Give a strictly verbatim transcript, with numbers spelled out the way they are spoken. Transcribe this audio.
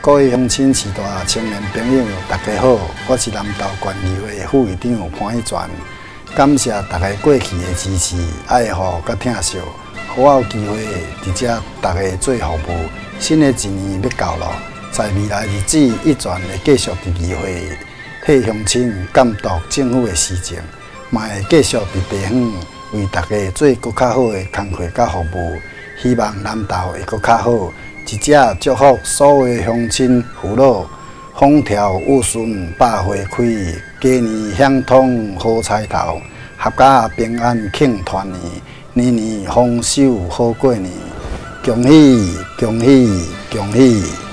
各位乡亲、市大青年朋友，大家好，我是南投县议会副议长潘一全。感谢大家过去的支持、爱护甲疼惜，互我有机会伫遮大家做服务。新的一年要到了，在未来日子，一全会继续伫议会替乡亲监督政府的施政，嘛会继续伫地方为大家做更较好的工作甲服务。希望南投会更较好。一只祝福所有乡亲父老，风调雨顺百花开，鸡年享通好彩头，合家平安庆团圆，年年丰收好过年，恭喜恭喜恭喜！